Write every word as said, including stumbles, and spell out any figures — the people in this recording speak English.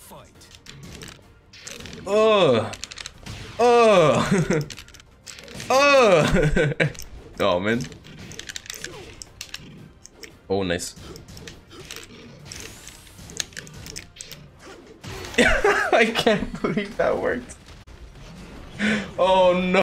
Oh. Oh. Oh. Oh, man. Oh, nice. I can't believe that worked. Oh, no.